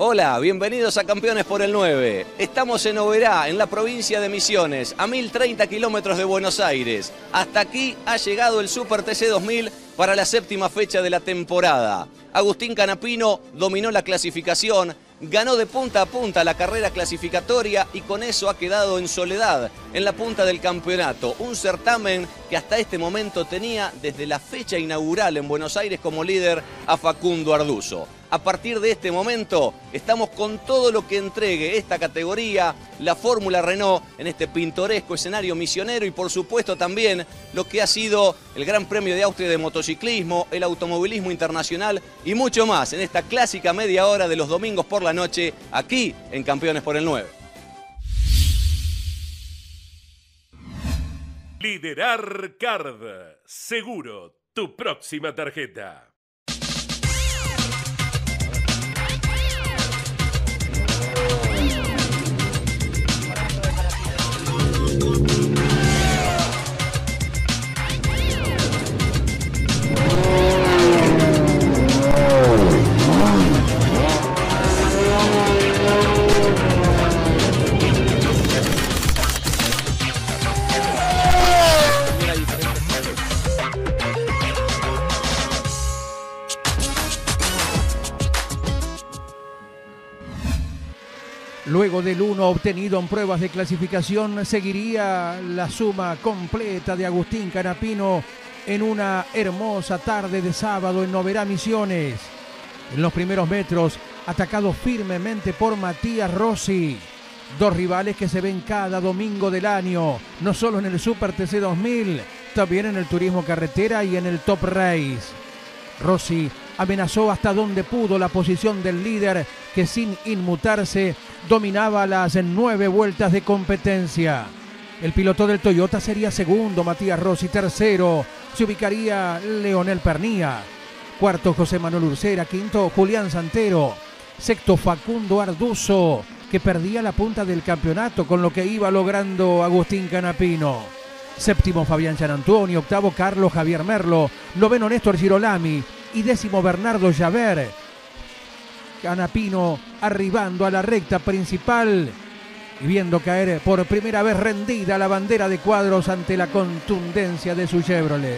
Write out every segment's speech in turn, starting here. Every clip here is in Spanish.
Hola, bienvenidos a Campeones por el 9. Estamos en Oberá, en la provincia de Misiones, a 1030 kilómetros de Buenos Aires. Hasta aquí ha llegado el Super TC 2000 para la séptima fecha de la temporada. Agustín Canapino dominó la clasificación, ganó de punta a punta la carrera clasificatoria y con eso ha quedado en soledad en la punta del campeonato. Un certamen que hasta este momento tenía desde la fecha inaugural en Buenos Aires como líder a Facundo Arduzo. A partir de este momento estamos con todo lo que entregue esta categoría, la Fórmula Renault en este pintoresco escenario misionero y por supuesto también lo que ha sido el Gran Premio de Austria de motociclismo, el automovilismo internacional y mucho más en esta clásica media hora de los domingos por la noche aquí en Campeones por el 9. Liderar Card. Seguro tu próxima tarjeta. Luego del 1 obtenido en pruebas de clasificación, seguiría la suma completa de Agustín Canapino en una hermosa tarde de sábado en Oberá, Misiones. En los primeros metros, atacado firmemente por Matías Rossi. Dos rivales que se ven cada domingo del año, no solo en el Super TC 2000, también en el turismo carretera y en el Top Race. Rossi amenazó hasta donde pudo la posición del líder que sin inmutarse dominaba las 9 vueltas de competencia. El piloto del Toyota sería segundo, Matías Rossi. Tercero se ubicaría Leonel Pernía. Cuarto, José Manuel Ursera. Quinto, Julián Santero. Sexto, Facundo Arduzo, que perdía la punta del campeonato con lo que iba logrando Agustín Canapino. Séptimo, Fabián Gianantuoni. Octavo, Carlos Javier Merlo. Noveno, Néstor Girolami. Y décimo, Bernardo Javert. Canapino arribando a la recta principal y viendo caer por primera vez rendida la bandera de cuadros ante la contundencia de su Chevrolet.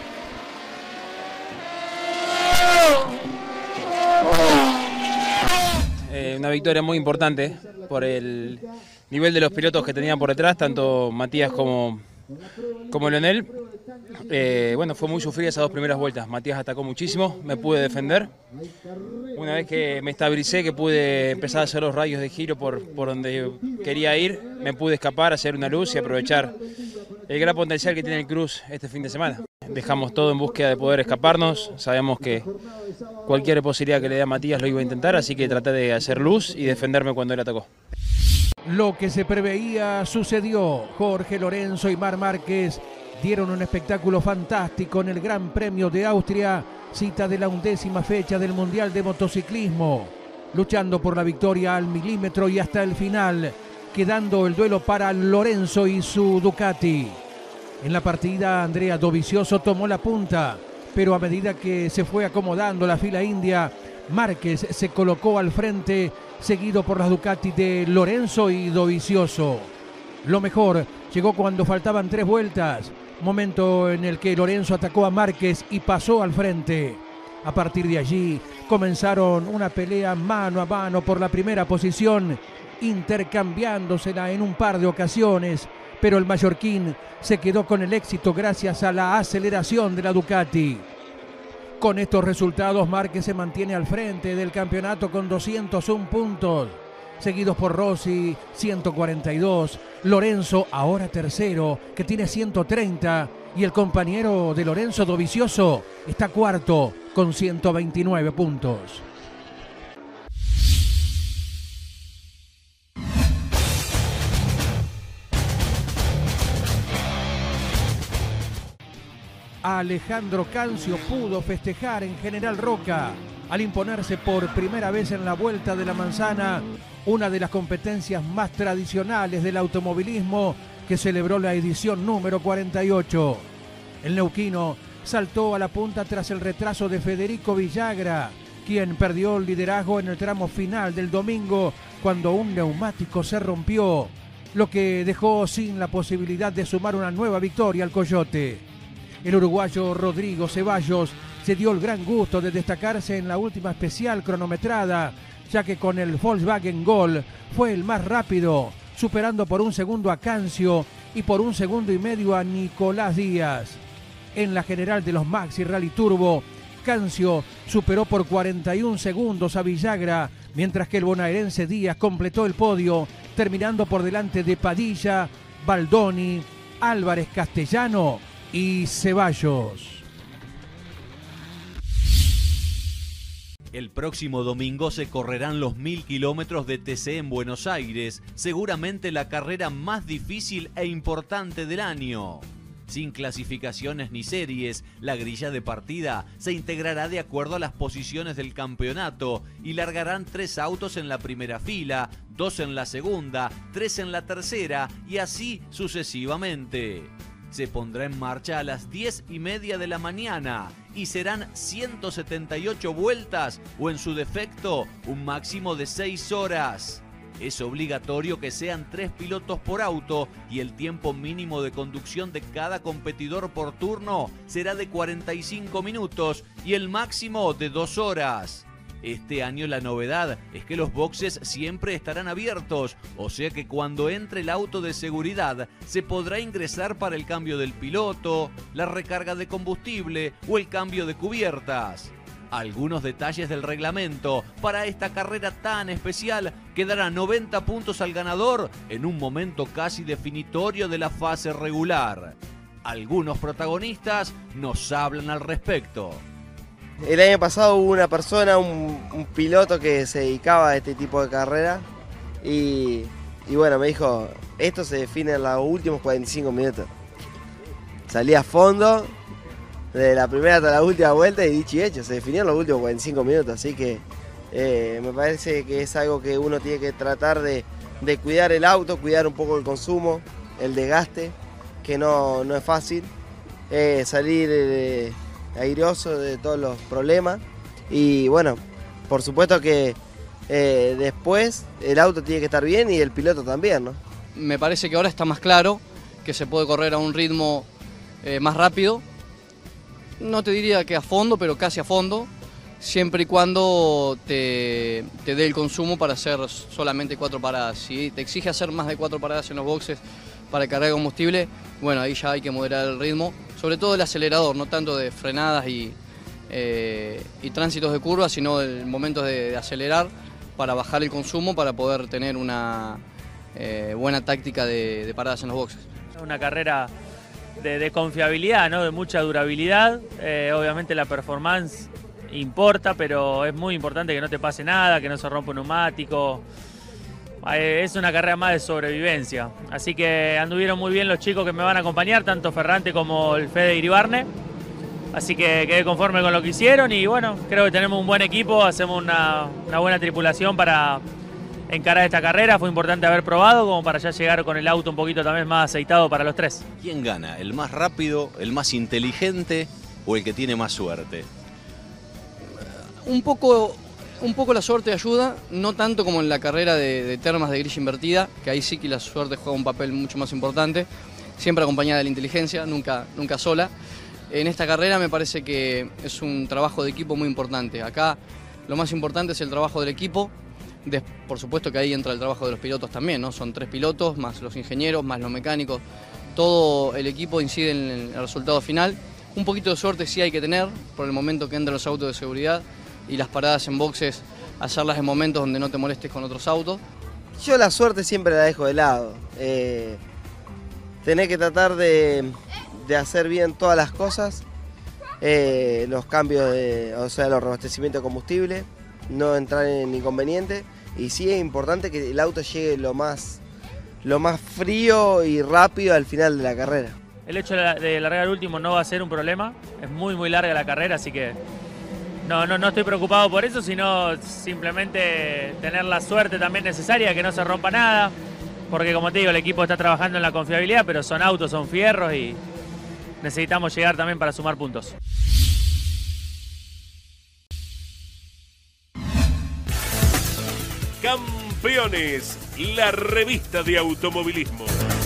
Una victoria muy importante por el nivel de los pilotos que tenían por detrás, tanto Matías como Leonel. Bueno, fue muy sufrida esas dos primeras vueltas. Matías atacó muchísimo, me pude defender. Una vez que me estabilicé, que pude empezar a hacer los rayos de giro por donde quería ir, me pude escapar, hacer una luz y aprovechar el gran potencial que tiene el Cruz este fin de semana. Dejamos todo en búsqueda de poder escaparnos. Sabemos que cualquier posibilidad que le dé a Matías lo iba a intentar, así que traté de hacer luz y defenderme cuando él atacó. Lo que se preveía sucedió. Jorge Lorenzo y Marc Márquez dieron un espectáculo fantástico en el Gran Premio de Austria, cita de la 11ª fecha del Mundial de Motociclismo, luchando por la victoria al milímetro y hasta el final, quedando el duelo para Lorenzo y su Ducati. En la partida, Andrea Dovizioso tomó la punta, pero a medida que se fue acomodando la fila india, Márquez se colocó al frente, seguido por las Ducati de Lorenzo y Dovizioso. Lo mejor llegó cuando faltaban 3 vueltas, momento en el que Lorenzo atacó a Márquez y pasó al frente. A partir de allí comenzaron una pelea mano a mano por la primera posición, intercambiándosela en un par de ocasiones, pero el mallorquín se quedó con el éxito gracias a la aceleración de la Ducati. Con estos resultados, Márquez se mantiene al frente del campeonato con 201 puntos, seguidos por Rossi, 142, Lorenzo, ahora tercero, que tiene 130, y el compañero de Lorenzo, Dovizioso, está cuarto con 129 puntos. Alejandro Cancio pudo festejar en General Roca al imponerse por primera vez en la Vuelta de la Manzana, una de las competencias más tradicionales del automovilismo, que celebró la edición número 48. El neuquino saltó a la punta tras el retraso de Federico Villagra, quien perdió el liderazgo en el tramo final del domingo cuando un neumático se rompió, lo que dejó sin la posibilidad de sumar una nueva victoria al Coyote. El uruguayo Rodrigo Ceballos se dio el gran gusto de destacarse en la última especial cronometrada, ya que con el Volkswagen Gol fue el más rápido, superando por 1 segundo a Cancio y por 1,5 segundos a Nicolás Díaz. En la general de los Maxi Rally Turbo, Cancio superó por 41 segundos a Villagra, mientras que el bonaerense Díaz completó el podio, terminando por delante de Padilla, Baldoni, Álvarez Castellano y Ceballos. El próximo domingo se correrán los 1000 kilómetros de TC en Buenos Aires, seguramente la carrera más difícil e importante del año. Sin clasificaciones ni series, la grilla de partida se integrará de acuerdo a las posiciones del campeonato y largarán 3 autos en la primera fila, 2 en la segunda, 3 en la tercera y así sucesivamente. Se pondrá en marcha a las 10:30 de la mañana y serán 178 vueltas o en su defecto un máximo de 6 horas. Es obligatorio que sean 3 pilotos por auto y el tiempo mínimo de conducción de cada competidor por turno será de 45 minutos y el máximo de 2 horas. Este año la novedad es que los boxes siempre estarán abiertos, o sea que cuando entre el auto de seguridad se podrá ingresar para el cambio del piloto, la recarga de combustible o el cambio de cubiertas. Algunos detalles del reglamento para esta carrera tan especial que dará 90 puntos al ganador en un momento casi definitorio de la fase regular. Algunos protagonistas nos hablan al respecto. El año pasado hubo una persona, un piloto que se dedicaba a este tipo de carrera y bueno, me dijo, esto se define en los últimos 45 minutos. Salí a fondo, de la primera hasta la última vuelta y dicho y hecho, se definió en los últimos 45 minutos, así que me parece que es algo que uno tiene que tratar de cuidar el auto, cuidar un poco el consumo, el desgaste, que no es fácil, salir airoso de todos los problemas y bueno, por supuesto que después el auto tiene que estar bien y el piloto también, ¿no? Me parece que ahora está más claro que se puede correr a un ritmo más rápido, no te diría que a fondo, pero casi a fondo, siempre y cuando te dé el consumo para hacer solamente 4 paradas. Si te exige hacer más de 4 paradas en los boxes para cargar combustible, bueno, ahí ya hay que moderar el ritmo, sobre todo el acelerador, no tanto de frenadas y tránsitos de curvas, sino el momento de acelerar para bajar el consumo, para poder tener una buena táctica de paradas en los boxes. Una carrera de confiabilidad, ¿no? De mucha durabilidad, obviamente la performance importa, pero es muy importante que no te pase nada, que no se rompa un neumático. Es una carrera más de sobrevivencia, así que anduvieron muy bien los chicos que me van a acompañar, tanto Ferrante como el Fede Iribarne, así que quedé conforme con lo que hicieron y bueno, creo que tenemos un buen equipo, hacemos una buena tripulación para encarar esta carrera. Fue importante haber probado como para ya llegar con el auto un poquito también más aceitado para los 3. ¿Quién gana? ¿El más rápido, el más inteligente o el que tiene más suerte? Un poco la suerte ayuda, no tanto como en la carrera de termas de grilla invertida, que ahí sí que la suerte juega un papel mucho más importante, siempre acompañada de la inteligencia, nunca sola. En esta carrera me parece que es un trabajo de equipo muy importante. Acá lo más importante es el trabajo del equipo, por supuesto que ahí entra el trabajo de los pilotos también, ¿no? Son 3 pilotos, más los ingenieros, más los mecánicos, todo el equipo incide en el resultado final. Un poquito de suerte sí hay que tener por el momento que entran los autos de seguridad, y las paradas en boxes, hacerlas en momentos donde no te molestes con otros autos. Yo la suerte siempre la dejo de lado. Tenés que tratar de hacer bien todas las cosas, los cambios, los reabastecimientos de combustible, no entrar en inconveniente. Y sí es importante que el auto llegue lo más frío y rápido al final de la carrera. El hecho de largar el último no va a ser un problema, es muy larga la carrera, así que no estoy preocupado por eso, sino simplemente tener la suerte también necesaria, que no se rompa nada, porque como te digo, el equipo está trabajando en la confiabilidad, pero son autos, son fierros y necesitamos llegar también para sumar puntos. Campeones, la revista de automovilismo.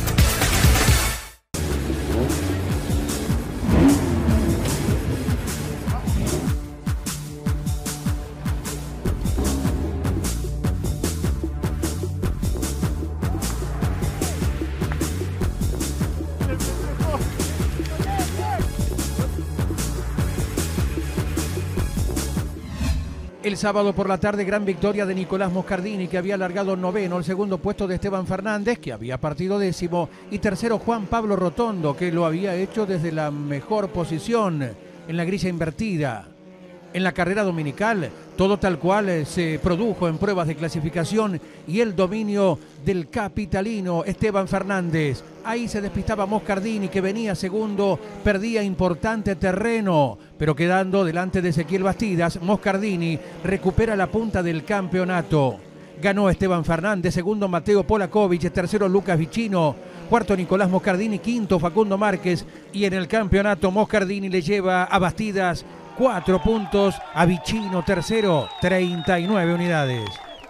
El sábado por la tarde, gran victoria de Nicolás Moscardini, que había largado noveno, el segundo puesto de Esteban Fernández, que había partido décimo, y tercero Juan Pablo Rotondo, que lo había hecho desde la mejor posición en la grilla invertida. En la carrera dominical, todo tal cual se produjo en pruebas de clasificación y el dominio del capitalino Esteban Fernández. Ahí se despistaba Moscardini, que venía segundo, perdía importante terreno, pero quedando delante de Ezequiel Bastidas, Moscardini recupera la punta del campeonato. Ganó Esteban Fernández, segundo Mateo Polakovic, tercero Lucas Vicino, cuarto Nicolás Moscardini, quinto Facundo Márquez, y en el campeonato Moscardini le lleva a Bastidas 4 puntos, a Vicino tercero, 39 unidades.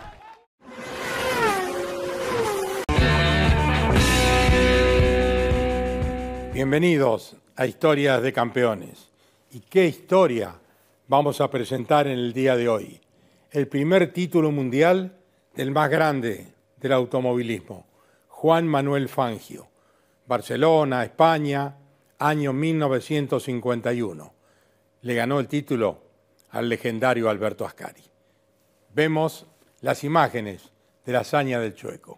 Bienvenidos a Historias de Campeones. ¿Y qué historia vamos a presentar en el día de hoy? El primer título mundial del más grande del automovilismo, Juan Manuel Fangio. Barcelona, España, año 1951. Le ganó el título al legendario Alberto Ascari. Vemos las imágenes de la hazaña del Chueco.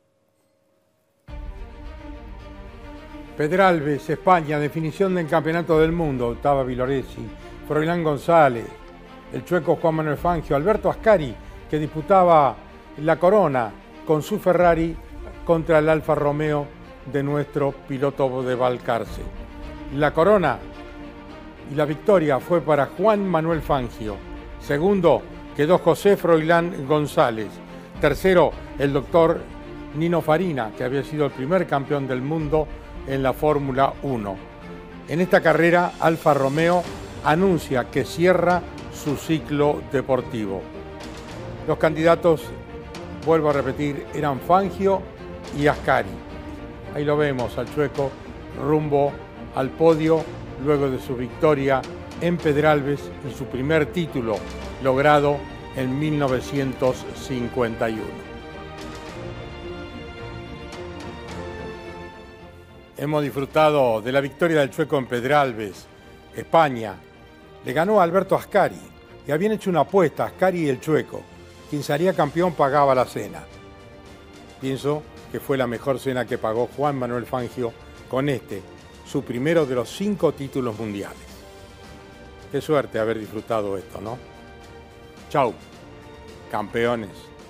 Pedralbes, España, definición del campeonato del mundo, Octava Villoresi, Froilán González, el Chueco Juan Manuel Fangio, Alberto Ascari, que disputaba la corona con su Ferrari contra el Alfa Romeo de nuestro piloto de Valcarce. La corona y la victoria fue para Juan Manuel Fangio. Segundo quedó José Froilán González. Tercero, el doctor Nino Farina, que había sido el primer campeón del mundo en la Fórmula 1. En esta carrera, Alfa Romeo anuncia que cierra su ciclo deportivo. Los candidatos, vuelvo a repetir, eran Fangio y Ascari. Ahí lo vemos al Chueco rumbo al podio luego de su victoria en Pedralbes y su primer título logrado en 1951. Hemos disfrutado de la victoria del Chueco en Pedralbes, España. Le ganó a Alberto Ascari y habían hecho una apuesta, Ascari y el Chueco. Quien salía campeón pagaba la cena. Pienso que fue la mejor cena que pagó Juan Manuel Fangio con su primero de los 5 títulos mundiales. Qué suerte haber disfrutado esto, ¿no? Chau, campeones.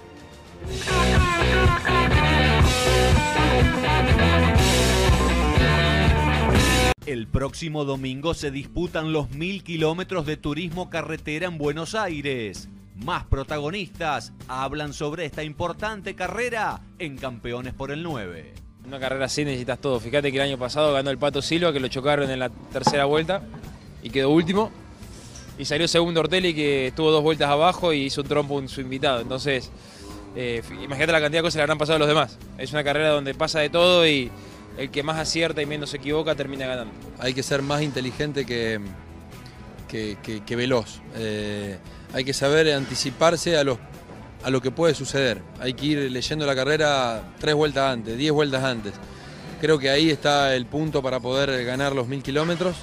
El próximo domingo se disputan los 1000 kilómetros de turismo carretera en Buenos Aires. Más protagonistas hablan sobre esta importante carrera en Campeones por el 9. Una carrera así necesitas todo. Fíjate que el año pasado ganó el Pato Silva, que lo chocaron en la tercera vuelta y quedó último. Y salió segundo Ortelli, que estuvo 2 vueltas abajo y hizo un trompo en su invitado. Entonces, imagínate la cantidad de cosas que le habrán pasado a los demás. Es una carrera donde pasa de todo y el que más acierta y menos se equivoca termina ganando. Hay que ser más inteligente que veloz. Hay que saber anticiparse a lo que puede suceder. Hay que ir leyendo la carrera 3 vueltas antes, 10 vueltas antes. Creo que ahí está el punto para poder ganar los 1000 kilómetros.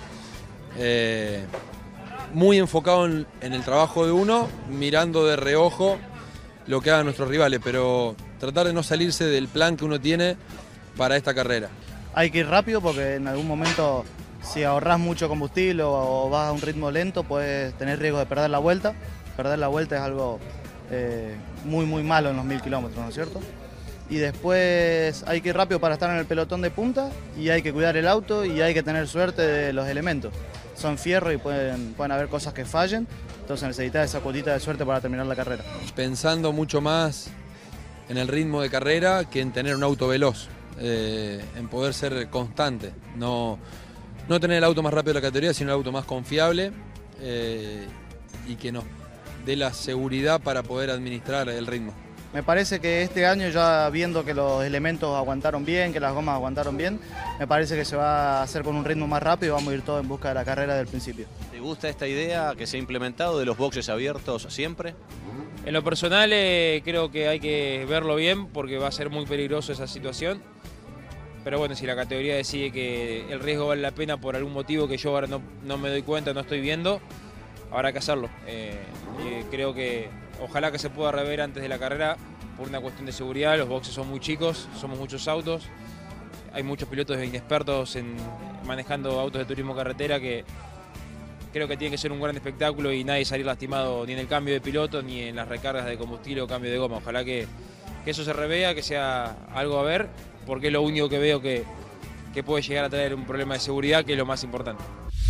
Muy enfocado en el trabajo de uno, mirando de reojo lo que hagan nuestros rivales, pero tratar de no salirse del plan que uno tiene para esta carrera. Hay que ir rápido porque en algún momento, si ahorras mucho combustible o vas a un ritmo lento, puedes tener riesgo de perder la vuelta. Perder la vuelta es algo muy malo en los 1000 kilómetros, ¿no es cierto? Y después hay que ir rápido para estar en el pelotón de punta y hay que cuidar el auto y hay que tener suerte de los elementos. Son fierro y pueden haber cosas que fallen, entonces necesitas esa cuotita de suerte para terminar la carrera. Pensando mucho más en el ritmo de carrera que en tener un auto veloz, en poder ser constante, no tener el auto más rápido de la categoría, sino el auto más confiable y que nos dé la seguridad para poder administrar el ritmo. Me parece que este año, ya viendo que los elementos aguantaron bien, que las gomas aguantaron bien, me parece que se va a hacer con un ritmo más rápido y vamos a ir todos en busca de la carrera del principio. ¿Te gusta esta idea que se ha implementado de los boxes abiertos siempre? En lo personal creo que hay que verlo bien porque va a ser muy peligroso esa situación. Pero bueno, si la categoría decide que el riesgo vale la pena por algún motivo que yo ahora no me doy cuenta, no estoy viendo, habrá que hacerlo. Creo que ojalá que se pueda rever antes de la carrera por una cuestión de seguridad. Los boxes son muy chicos, somos muchos autos. Hay muchos pilotos inexpertos manejando autos de turismo carretera que creo que tiene que ser un gran espectáculo y nadie salir lastimado ni en el cambio de piloto ni en las recargas de combustible o cambio de goma. Ojalá que eso se revea, que sea algo a ver, porque es lo único que veo que puede llegar a traer un problema de seguridad, que es lo más importante.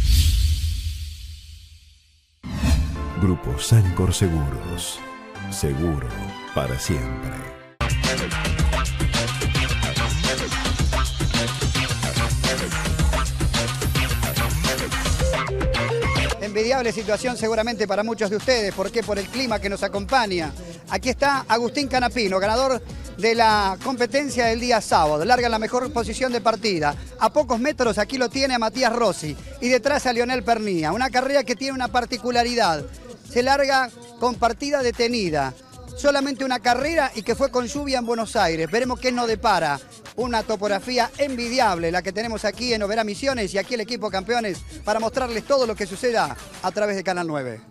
Grupo Sancor Seguros. Seguro para siempre. Envidiable situación seguramente para muchos de ustedes. ¿Por qué? Por el clima que nos acompaña. Aquí está Agustín Canapino, ganador de la competencia del día sábado. Larga en la mejor posición de partida. A pocos metros aquí lo tiene a Matías Rossi y detrás a Lionel Pernía. Una carrera que tiene una particularidad. Se larga con partida detenida. Solamente una carrera y que fue con lluvia en Buenos Aires. Veremos qué nos depara. Una topografía envidiable la que tenemos aquí en Oberá Misiones y aquí el equipo campeones para mostrarles todo lo que suceda a través de Canal 9.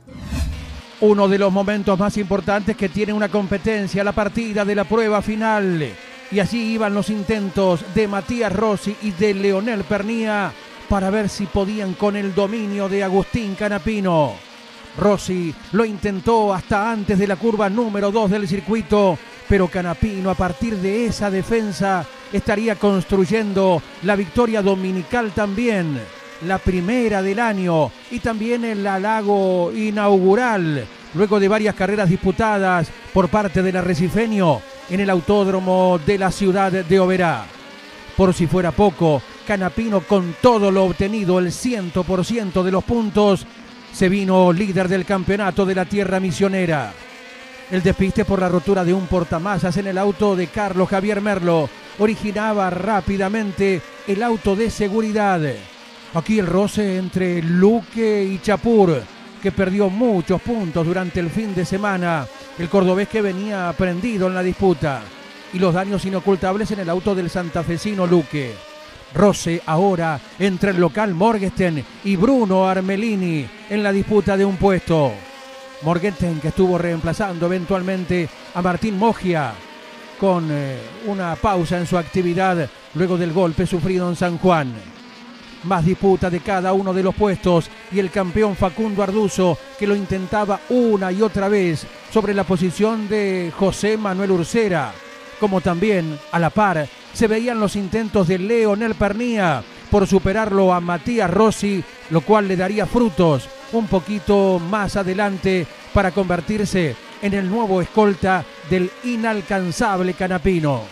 Uno de los momentos más importantes que tiene una competencia, la partida de la prueba final. Y allí iban los intentos de Matías Rossi y de Lionel Pernía para ver si podían con el dominio de Agustín Canapino. Rossi lo intentó hasta antes de la curva número 2 del circuito, pero Canapino a partir de esa defensa estaría construyendo la victoria dominical también, la primera del año y también el halago inaugural, luego de varias carreras disputadas por parte del arrecifeño en el autódromo de la ciudad de Oberá. Por si fuera poco, Canapino con todo lo obtenido, el 100% de los puntos, se vino líder del campeonato de la tierra misionera. El despiste por la rotura de un portamasas en el auto de Carlos Javier Merlo originaba rápidamente el auto de seguridad. Aquí el roce entre Luque y Chapur, que perdió muchos puntos durante el fin de semana. El cordobés que venía prendido en la disputa. Y los daños inocultables en el auto del santafesino Luque. Roce ahora entre el local Morgenstern y Bruno Armelini en la disputa de un puesto. Morgenstern que estuvo reemplazando eventualmente a Martín Mogia con una pausa en su actividad luego del golpe sufrido en San Juan. Más disputa de cada uno de los puestos y el campeón Facundo Arduzo que lo intentaba una y otra vez sobre la posición de José Manuel Ursera, como también a la par se veían los intentos de Lionel Pernía por superarlo a Matías Rossi, lo cual le daría frutos un poquito más adelante para convertirse en el nuevo escolta del inalcanzable Canapino.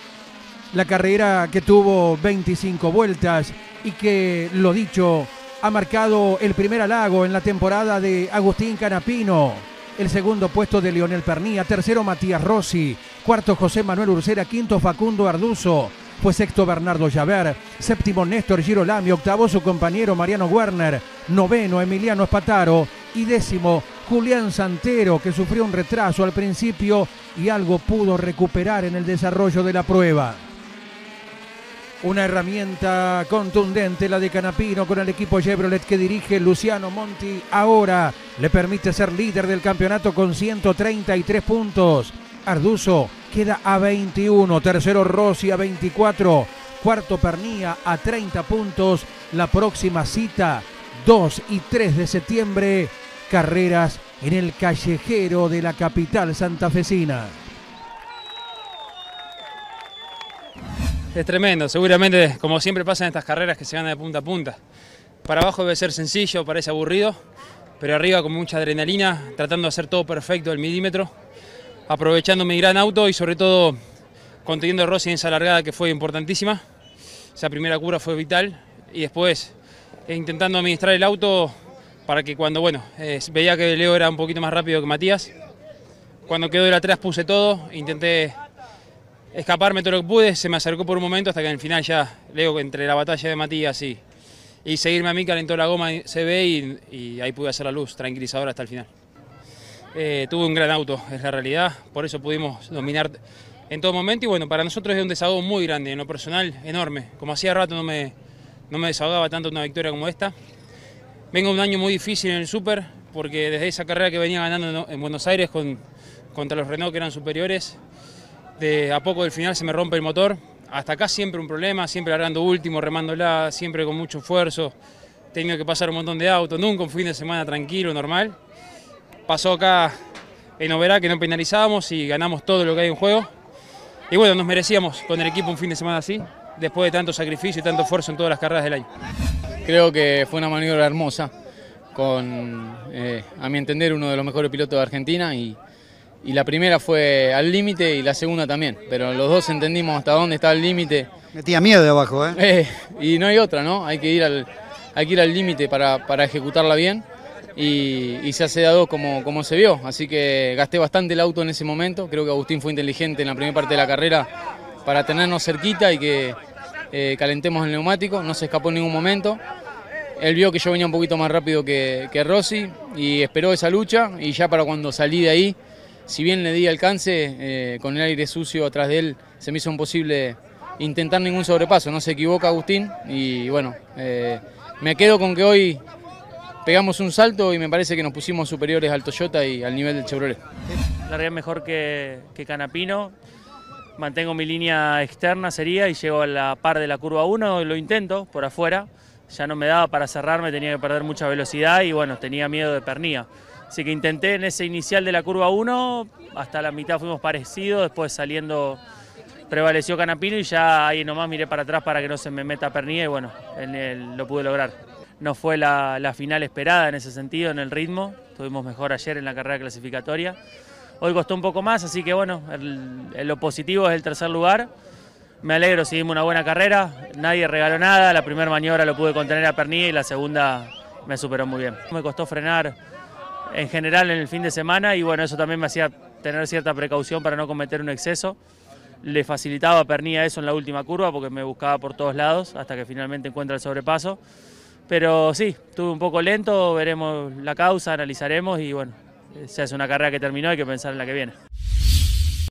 La carrera que tuvo 25 vueltas y que, lo dicho, ha marcado el primer halago en la temporada de Agustín Canapino. El segundo puesto de Lionel Pernía, tercero Matías Rossi, cuarto José Manuel Ursera, quinto Facundo Arduzo, fue sexto Bernardo Javert, séptimo Néstor Girolami, octavo su compañero Mariano Werner, noveno Emiliano Espataro y décimo Julián Santero, que sufrió un retraso al principio y algo pudo recuperar en el desarrollo de la prueba. Una herramienta contundente la de Canapino con el equipo Chevrolet que dirige Luciano Monti. Ahora le permite ser líder del campeonato con 133 puntos. Arduzo queda a 21, tercero Rossi a 24, cuarto Pernía a 30 puntos. La próxima cita, 2 y 3 de septiembre, carreras en el callejero de la capital santafesina. Es tremendo, seguramente como siempre pasa en estas carreras que se ganan de punta a punta. Para abajo debe ser sencillo, parece aburrido, pero arriba con mucha adrenalina, tratando de hacer todo perfecto al milímetro, aprovechando mi gran auto y sobre todo conteniendo a Rossi en esa largada que fue importantísima. Esa primera curva fue vital y después intentando administrar el auto para que cuando veía que Leo era un poquito más rápido que Matías, Cuando quedó de atrás puse todo, intenté escaparme todo lo que pude, se me acercó por un momento hasta que en el final ya, luego entre la batalla de Matías y seguirme a mí, calentó la goma, se ve y ahí pude hacer la luz tranquilizadora hasta el final. Tuve un gran auto, es la realidad, por eso pudimos dominar en todo momento y bueno, para nosotros es un desahogo muy grande, en lo personal enorme, como hacía rato no me desahogaba tanto una victoria como esta. Vengo de un año muy difícil en el Super, porque desde esa carrera que venía ganando en Buenos Aires contra los Renault que eran superiores, a poco del final se me rompe el motor, hasta acá siempre un problema, siempre largando último, remándola, siempre con mucho esfuerzo, teniendo que pasar un montón de autos, nunca un fin de semana tranquilo, normal. Pasó acá en Oberá que no penalizábamos y ganamos todo lo que hay en juego. Y bueno, nos merecíamos con el equipo un fin de semana así, después de tanto sacrificio y tanto esfuerzo en todas las carreras del año. Creo que fue una maniobra hermosa, con, a mi entender, uno de los mejores pilotos de Argentina y la primera fue al límite y la segunda también, pero los dos entendimos hasta dónde estaba el límite. Metía miedo de abajo, y no hay otra, ¿no? Hay que ir al límite para ejecutarla bien y se hace de a dos como se vio, así que gasté bastante el auto en ese momento. Creo que Agustín fue inteligente en la primera parte de la carrera para tenernos cerquita y que calentemos el neumático, no se escapó en ningún momento. Él vio que yo venía un poquito más rápido que Rossi y esperó esa lucha y ya para cuando salí de ahí, si bien le di alcance, con el aire sucio atrás de él se me hizo imposible intentar ningún sobrepaso, no se equivoca Agustín y bueno, me quedo con que hoy pegamos un salto y me parece que nos pusimos superiores al Toyota y al nivel del Chevrolet. Largué mejor que Canapino, mantengo mi línea externa sería y llego a la par de la curva 1, lo intento por afuera, ya no me daba para cerrarme, tenía que perder mucha velocidad y bueno, tenía miedo de pernía. Así que intenté en ese inicial de la curva 1, hasta la mitad fuimos parecidos, después saliendo prevaleció Canapino y ya ahí nomás miré para atrás para que no se me meta pernía y bueno, lo pude lograr. No fue la final esperada en ese sentido, en el ritmo, estuvimos mejor ayer en la carrera clasificatoria. Hoy costó un poco más, así que bueno, lo positivo es el tercer lugar. Me alegro, seguimos una buena carrera, nadie regaló nada, la primera maniobra lo pude contener a pernía y la segunda me superó muy bien. Me costó frenar en general en el fin de semana y bueno, eso también me hacía tener cierta precaución para no cometer un exceso. Le facilitaba a pernía eso en la última curva porque me buscaba por todos lados hasta que finalmente encuentra el sobrepaso. Pero sí, estuve un poco lento, veremos la causa, analizaremos y bueno, se hace una carrera que terminó, hay que pensar en la que viene.